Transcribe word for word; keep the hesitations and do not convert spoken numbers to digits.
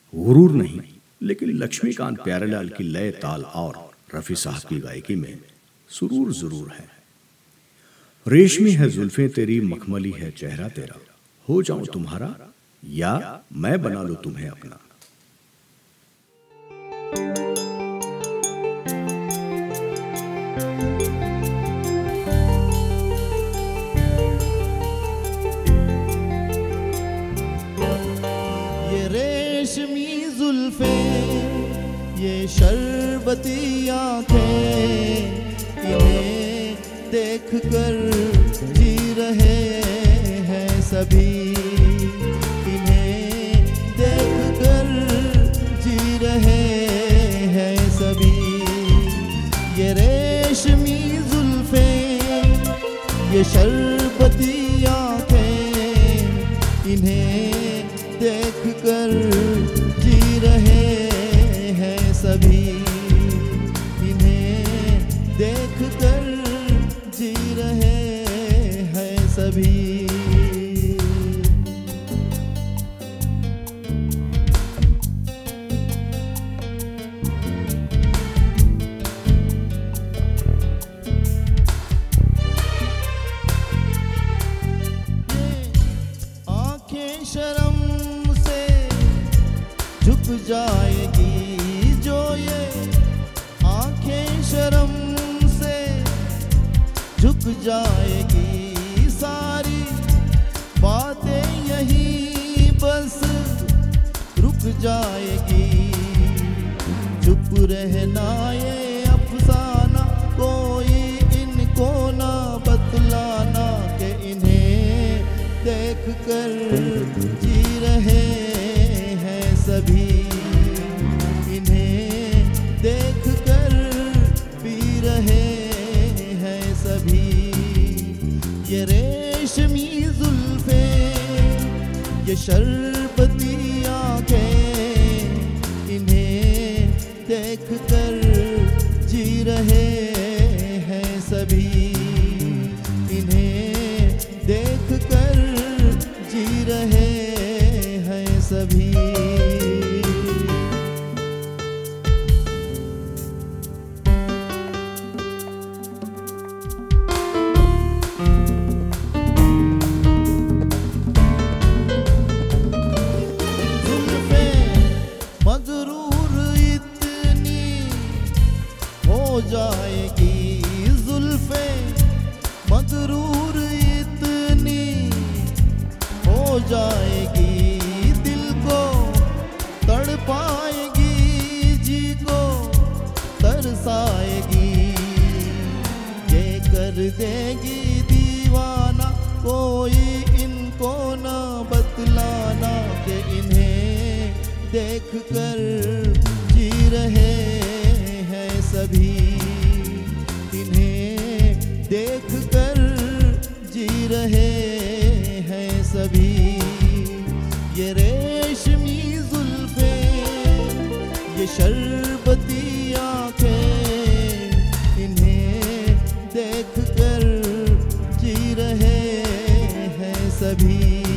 गुरूर नहीं, लेकिन लक्ष्मीकांत प्यारेलाल की लय, ताल और रफ़ी साहब की गायकी में सुरूर जरूर है। रेशमी है जुल्फें तेरी, मखमली है चेहरा तेरा, हो जाऊं तुम्हारा या मैं बना लूं तुम्हें अपना। ये रेशमी जुल्फें, ये शरबती आंखें, इन्हें देख कर जी रहे हैं सभी, इन्हें देख कर जी रहे हैं सभी। ये रेशमी जुल्फें, ये शरबती आंखें, इन्हें देख कर जी रहे हैं सभी, इन्हें देख कर जी रहे हैं सभी। आंखें शर्म से झुक जाएगी जो, ये आंखें शर्म से झुक जाएगी, सारी बातें यही बस रुक जाएगी। चुप रहना ये अफसाना, कोई इनको ना बतलाना, कि इन्हें देख कर जी रहे हैं सभी, इन्हें देख कर पी रहे हैं सभी। ये रेशमी जुल्फें, ये शरबती आंखें, इन्हें देख कर जी रहे हैं सभी, इन्हें देख कर जी रहे हैं सभी। जाएगी जुल्फें मगरूर इतनी हो जाएगी, दिल को तड़पाएगी, जी को तरसाएगी, ये कर देगी दीवाना, कोई इनको ना बतलाना, कि इन्हें देख कर जी रहे हैं सभी, इन्हें देख कर जी रहे हैं सभी। ये रेशमी जुल्फें, ये शरबती आंखें, इन्हें देख कर जी रहे हैं सभी।